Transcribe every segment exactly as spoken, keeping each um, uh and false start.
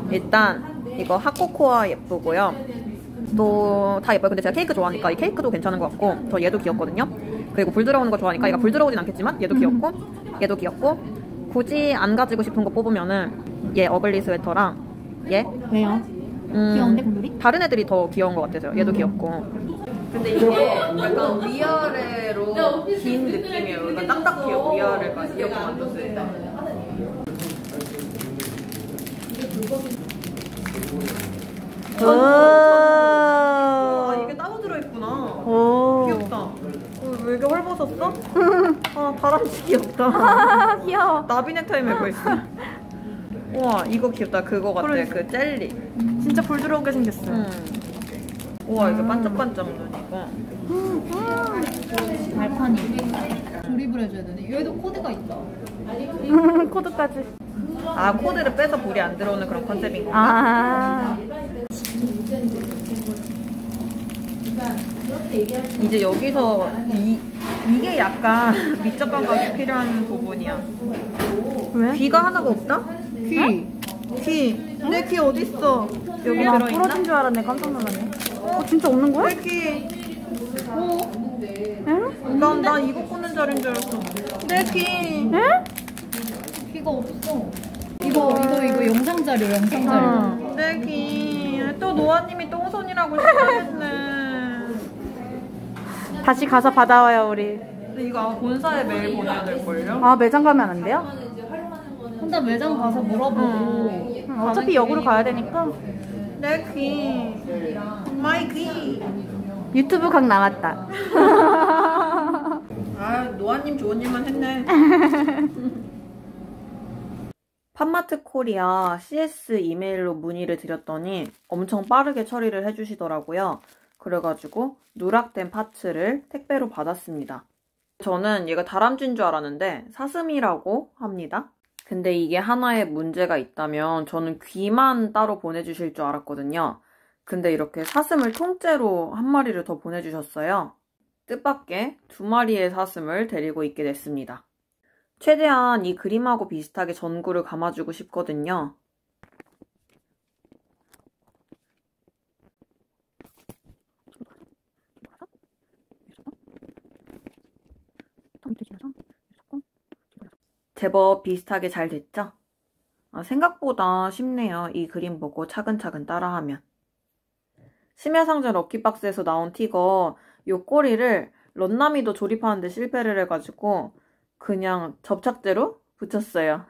일단 이거 핫코코아 예쁘고요. 또 다 예뻐요. 근데 제가 케이크 좋아하니까 이 케이크도 괜찮은 것 같고 저 얘도 귀엽거든요. 그리고 불 들어오는 거 좋아하니까 얘가 불 들어오진 않겠지만 얘도 귀엽고 얘도 귀엽고 굳이 안 가지고 싶은 거 뽑으면은 얘 어글리 스웨터랑 얘 왜요? 음, 귀여운데 곰돌이? 다른 애들이 더 귀여운 것 같아서요. 얘도 귀엽고. 근데 이게 약간 위아래로 긴 느낌이에요. 그러니까 딱딱해요. 위아래가 이렇게 만졌을 때. 아, 이게 따로 들어있구나. 귀엽다. 어, 왜 이렇게 헐벗었어? 아, 다람쥐 귀엽다. 귀여워. 나비 넥타이 메고 있어. 우와, 이거 귀엽다. 그거 같아. 그래. 그 젤리. 진짜 불 들어오게 생겼어. 음. 우와, 이게 반짝반짝 눈이고. 음, 발판이. 조립을 해줘야 되네. 여기도 코드가 있다. 코드까지. 아, 코드를 빼서 불이 안 들어오는 그런 컨셉인 건가? 아. 이제 여기서 이, 이게 약간 미적 감각이 필요한 부분이야. 왜? 귀가 하나가 없다? 귀. 응? 귀. 내 귀 어딨어? 여기 나 들어있나? 부러진 줄 알았네. 깜짝 놀랐네. 어, 진짜 없는 거야? 내 귀. 어? 응? 난, 난 이거 꽂는 자리인 줄 알았어. 내 귀. 응? 귀가 없어. 이거 이거 이거 영상 자료 영상 자료. 어. 내 귀. 또 노아님이 똥손이라고 시작했네. 다시 가서 받아와요, 우리. 근데 이거 본사에 메일 보내야 될걸요? 아, 매장 가면 안 돼요? 혼자 매장 가서 물어보고. 응, 어차피 역으로 가야 되니까. 내 귀. 마이 귀. 유튜브 각 나왔다. 아, 노아님 좋은 일만 했네. 팜마트 코리아 씨에스 이메일로 문의를 드렸더니 엄청 빠르게 처리를 해주시더라고요. 그래가지고 누락된 파츠를 택배로 받았습니다. 저는 얘가 다람쥐인 줄 알았는데 사슴이라고 합니다. 근데 이게 하나의 문제가 있다면 저는 귀만 따로 보내주실 줄 알았거든요. 근데 이렇게 사슴을 통째로 한 마리를 더 보내주셨어요. 뜻밖의 두 마리의 사슴을 데리고 있게 됐습니다. 최대한 이 그림하고 비슷하게 전구를 감아주고 싶거든요. 제법 비슷하게 잘 됐죠? 아, 생각보다 쉽네요. 이 그림 보고 차근차근 따라하면. 심야상점 럭키박스에서 나온 티거 요 꼬리를 런나미도 조립하는데 실패를 해가지고 그냥 접착제로 붙였어요.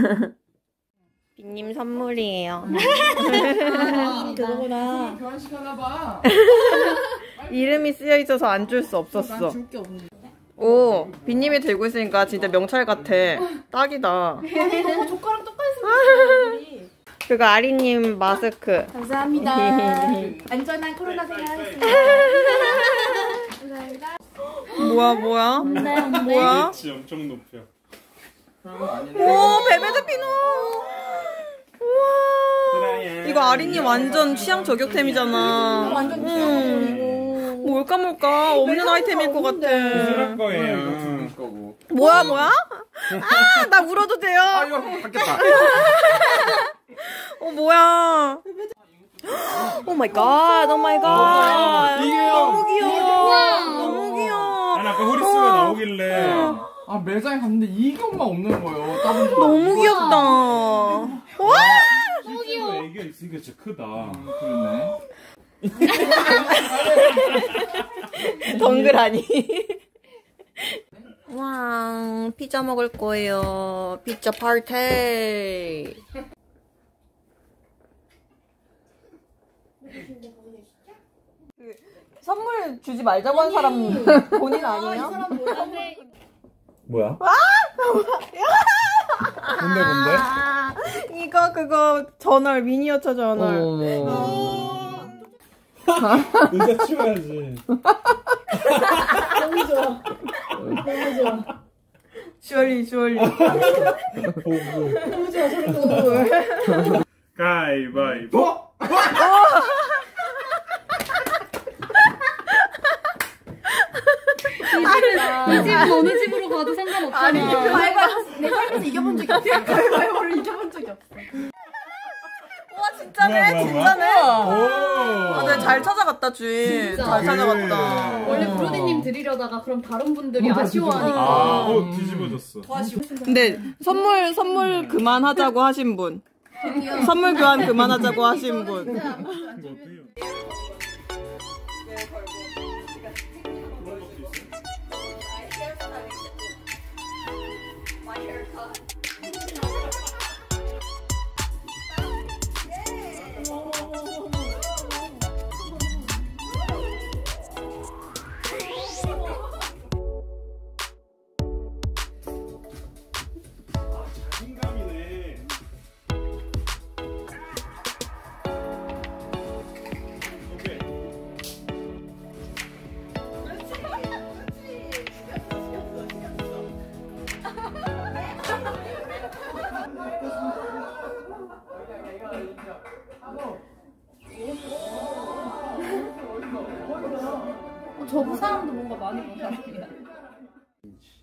빅님 선물이에요. 아, 그거구나. 교환시켜놔봐. 이름이 쓰여있어서 안 줄 수 없었어. 줄 게 없는데. 오, 빈님이 들고 있으니까 진짜 명찰 같아. 딱이다. 아니 너무 조카랑 똑같이 그리고 아리님 마스크. 감사합니다. 안전한 코로나 생활하겠습니다. 감사합니다. 뭐야 뭐야? 뭐야? 빛이 엄청 높여. 오, 베베드 피노. 우와. 이거 아리님 완전 취향 저격템이잖아. 완전 음. 뭘까 뭘까 없는 아이템일 것 같아. 그럴 거예요. 뭐야 뭐야? 아, 나 울어도 돼요? 아, 이거 바뀌었다. 어, 뭐야? 오 마이 갓, 오 마이 갓. 이게 너무 귀여워. 너무 귀여워. 아니, 아까 호리스가 나오길래. 아, 매장에 갔는데 이것만 없는 거예요. 다른 거. 너무 귀엽다. 와! 실제로 애기가 있으니까 진짜 크다. 그러네. 덩그라니. 와, 피자 먹을 거예요. 피자 파티. 선물 주지 말자고 한 사람 본인 아니에요? 뭐야? 뭔데 뭔데? 아, 이거 그거 저널 미니어처 저널. 의자 치워야지. 너무 좋아. 너무 좋아. 슈얼리 슈얼리. 너무 좋아. 소리 너무 좋아. 가위바위보. 이 집은 어느 집으로 가도 상관없잖아. 아니, 가위바위보 내 삶에서 이겨본 적이 없어. 가위바위보를 이겨본 적이 없어. 와, 진짜네, 뭐야, 뭐야, 진짜네. 오. 아, 네, 잘 찾아갔다, 주인. 진짜. 잘 네. 찾아갔다. 원래 브로디님 드리려다가 그럼 다른 분들이 아쉬워하니까. 아, 어, 뒤집어졌어. 근데 선물, 선물 그만하자고 하신 분. 선물 교환 그만하자고 하신 분. 이거 어떻게 해요? 자신감이네. 오케이. 저부 사람도 뭔가 많이 본 사람이야.